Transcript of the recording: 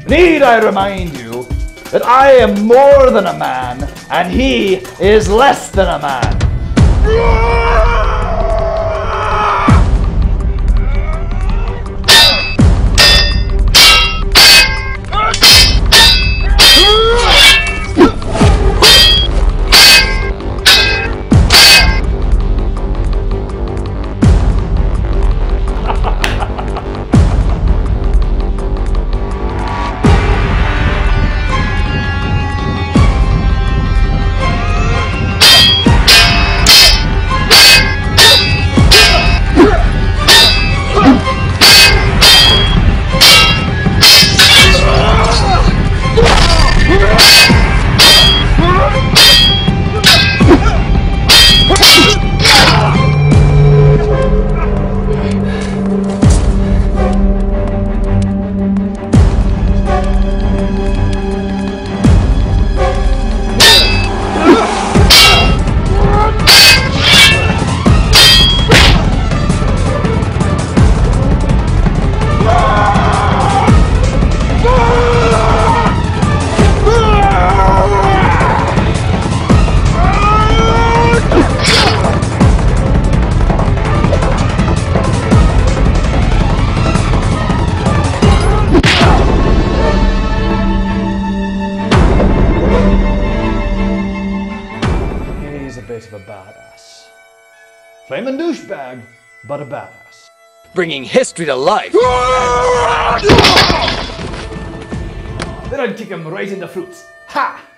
Need I remind you that I am more than a man, and he is less than a man. He's a bit of a badass. Flamin' douchebag, but a badass. Bringing history to life. Then I'd kick him right in the fruits. Ha!